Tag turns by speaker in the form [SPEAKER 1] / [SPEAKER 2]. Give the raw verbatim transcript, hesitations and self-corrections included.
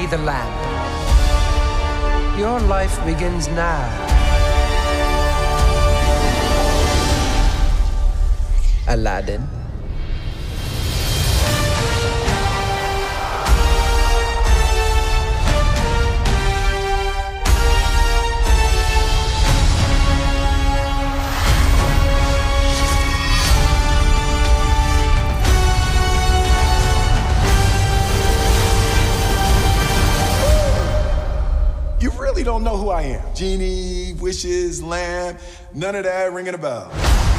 [SPEAKER 1] me the lamp. Your life begins now. Aladdin.
[SPEAKER 2] You really don't know who I am. Genie, wishes, lamb, none of that ringing a bell.